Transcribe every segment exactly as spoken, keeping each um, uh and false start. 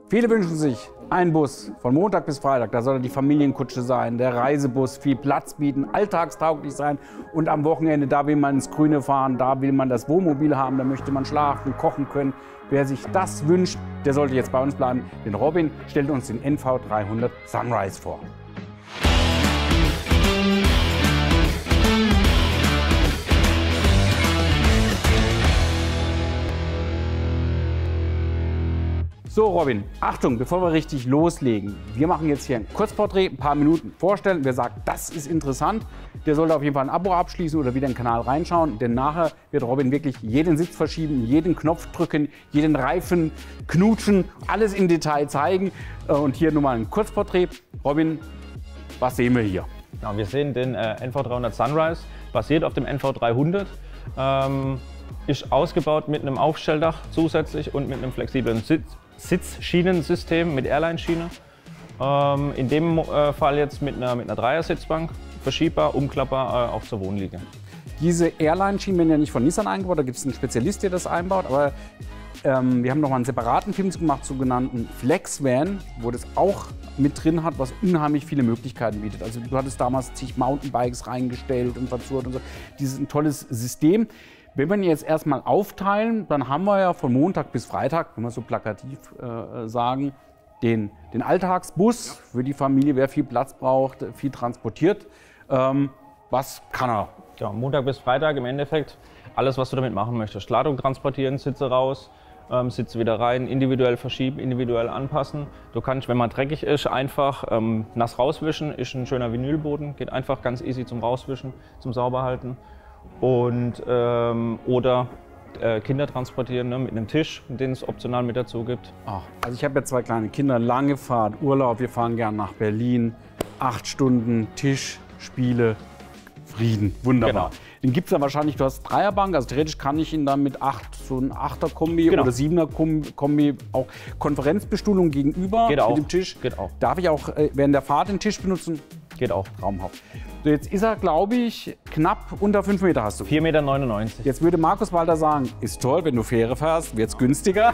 Viele wünschen sich einen Bus von Montag bis Freitag. Da soll die Familienkutsche sein, der Reisebus, viel Platz bieten, alltagstauglich sein. Und am Wochenende, da will man ins Grüne fahren, da will man das Wohnmobil haben, da möchte man schlafen, kochen können. Wer sich das wünscht, der sollte jetzt bei uns bleiben. Denn Robin stellt uns den N V dreihundert Sunrise vor. So Robin, Achtung, bevor wir richtig loslegen. Wir machen jetzt hier ein Kurzporträt, ein paar Minuten vorstellen. Wer sagt, das ist interessant, der sollte auf jeden Fall ein Abo abschließen oder wieder in den Kanal reinschauen. Denn nachher wird Robin wirklich jeden Sitz verschieben, jeden Knopf drücken, jeden Reifen knutschen, alles im Detail zeigen. Und hier nur mal ein Kurzporträt. Robin, was sehen wir hier? Ja, wir sehen den äh, N V dreihundert Sunrise, basiert auf dem N V dreihundert. Ähm, ist ausgebaut mit einem Aufstelldach zusätzlich und mit einem flexiblen Sitz. Sitzschienensystem mit Airline-Schiene. Ähm, in dem äh, Fall jetzt mit einer, mit einer Dreiersitzbank, verschiebbar, umklappbar, äh, auch zur Wohnliege. Diese Airline-Schienen werden ja nicht von Nissan eingebaut, da gibt es einen Spezialist, der das einbaut. Aber ähm, wir haben noch mal einen separaten Film gemacht, sogenannten Flex-Van, wo das auch mit drin hat, was unheimlich viele Möglichkeiten bietet. Also du hattest damals zig Mountainbikes reingestellt und verzurrt und so. Dieses ist ein tolles System. Wenn wir ihn jetzt erstmal aufteilen, dann haben wir ja von Montag bis Freitag, wenn wir so plakativ äh, sagen, den, den Alltagsbus für die Familie, wer viel Platz braucht, viel transportiert. Ähm, was kann er? Ja, Montag bis Freitag im Endeffekt alles, was du damit machen möchtest. Ladung transportieren, Sitze raus, ähm, Sitze wieder rein, individuell verschieben, individuell anpassen. Du kannst, wenn man dreckig ist, einfach ähm, nass rauswischen. Ist ein schöner Vinylboden, geht einfach ganz easy zum Rauswischen, zum Sauberhalten. Und, ähm, oder äh, Kinder transportieren, ne, mit einem Tisch, den es optional mit dazu gibt. Ach, also ich habe ja zwei kleine Kinder, lange Fahrt, Urlaub, wir fahren gern nach Berlin, acht Stunden, Tisch, Spiele, Frieden, wunderbar. Genau. Den gibt es ja wahrscheinlich, du hast Dreierbank, also theoretisch kann ich ihn dann mit acht, so ein Achter-Kombi genau. oder Siebener-Kombi, auch Konferenzbestuhlung gegenüber Geht auch. mit dem Tisch. Geht auch. Darf ich auch äh, während der Fahrt den Tisch benutzen? Geht auch. Traumhaft. So, jetzt ist er, glaube ich, knapp unter fünf Meter hast du. vier Meter neunundneunzig. Jetzt würde Markus Walter sagen, ist toll, wenn du Fähre fährst, wird es günstiger.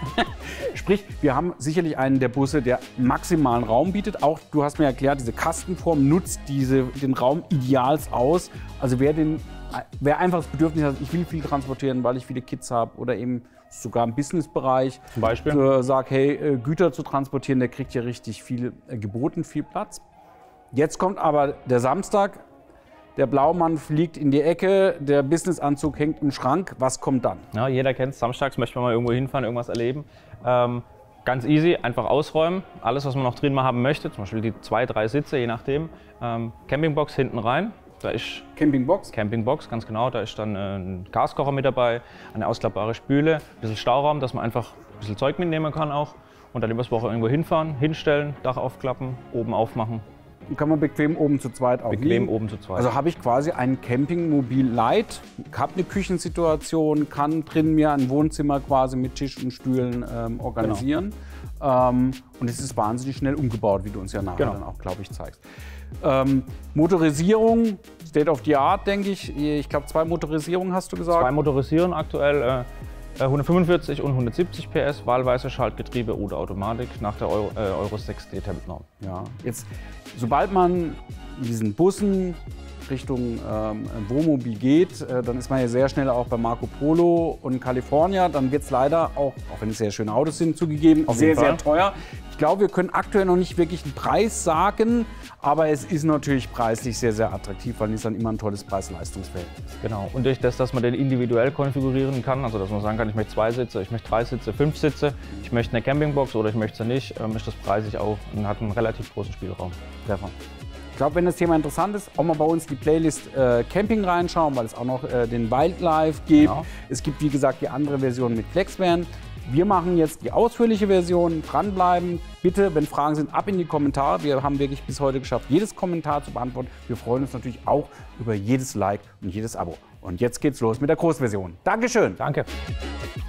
Sprich, wir haben sicherlich einen der Busse, der maximalen Raum bietet. Auch, du hast mir erklärt, diese Kastenform nutzt diese, den Raum ideals aus. Also wer, den, wer einfach das Bedürfnis hat, ich will viel transportieren, weil ich viele Kids habe oder eben sogar im Businessbereich. Zum Beispiel? So, sag, hey, Güter zu transportieren, der kriegt ja richtig viel geboten, viel Platz. Jetzt kommt aber der Samstag, der Blaumann fliegt in die Ecke, der Businessanzug hängt im Schrank. Was kommt dann? Ja, jeder kennt es, samstags möchte man mal irgendwo hinfahren, irgendwas erleben. Ähm, ganz easy, einfach ausräumen, alles, was man noch drin mal haben möchte, zum Beispiel die zwei, drei Sitze, je nachdem. Ähm, Campingbox hinten rein, da ist Campingbox? Campingbox, ganz genau, da ist dann äh, ein Gaskocher mit dabei, eine ausklappbare Spüle, ein bisschen Stauraum, dass man einfach ein bisschen Zeug mitnehmen kann auch. Und dann übers Woche irgendwo hinfahren, hinstellen, Dach aufklappen, oben aufmachen. Kann man bequem oben zu zweit auch Bequem liegen. oben zu zweit. Also habe ich quasi ein Campingmobil Light, habe eine Küchensituation, kann drin mir ein Wohnzimmer quasi mit Tisch und Stühlen ähm, organisieren. Genau. Ähm, und es ist wahnsinnig schnell umgebaut, wie du uns ja nachher genau. dann auch, glaube ich, zeigst. Ähm, Motorisierung, State of the Art, denke ich. Ich glaube, zwei Motorisierungen hast du gesagt. Zwei Motorisierungen aktuell. Äh, hundertfünfundvierzig und hundertsiebzig P S, wahlweise Schaltgetriebe oder Automatik nach der Euro, äh, Euro sechs D-Temp-Norm. Ja, jetzt, sobald man in diesen Bussen Richtung ähm, Wohnmobil geht, äh, dann ist man ja sehr schnell auch bei Marco Polo und California. Dann wird es leider auch, auch wenn es sehr schöne Autos sind, zugegeben, Auf sehr, jeden sehr Fall. teuer. Ich glaube, wir können aktuell noch nicht wirklich einen Preis sagen, aber es ist natürlich preislich sehr, sehr attraktiv, weil Nissan immer ein tolles Preis-Leistungs-Verhältnis ist. Genau. Und durch das, dass man den individuell konfigurieren kann, also dass man sagen kann, ich möchte zwei Sitze, ich möchte drei Sitze, fünf Sitze, ich möchte eine Campingbox oder ich möchte sie nicht, ähm, ist das preisig auch und hat einen relativ großen Spielraum. Treffer. Ich glaube, wenn das Thema interessant ist, auch mal bei uns die Playlist äh, Camping reinschauen, weil es auch noch äh, den Wildlife gibt. Genau. Es gibt, wie gesagt, die andere Version mit Flex-Van. Wir machen jetzt die ausführliche Version. Dranbleiben. Bitte, wenn Fragen sind, ab in die Kommentare. Wir haben wirklich bis heute geschafft, jedes Kommentar zu beantworten. Wir freuen uns natürlich auch über jedes Like und jedes Abo. Und jetzt geht's los mit der Großversion. Dankeschön. Danke.